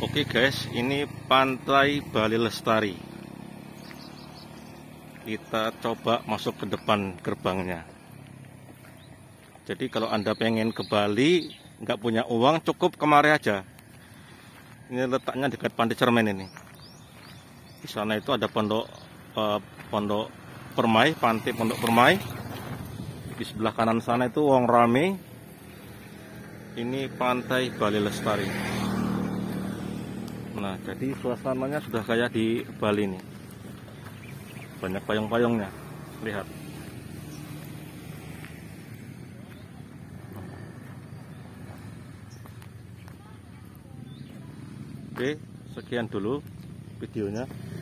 Oke guys, ini Pantai Bali Lestari. Kita coba masuk ke depan gerbangnya. Jadi kalau Anda pengen ke Bali, nggak punya uang, cukup kemari aja. Ini letaknya dekat Pantai Cermen ini. Di sana itu ada pondok Permai, Pantai Pondok Permai. Di sebelah kanan sana itu wong rame. Ini Pantai Bali Lestari. Nah, jadi suasananya sudah kayak di Bali nih. Banyak payung-payungnya. Lihat. Oke, sekian dulu videonya.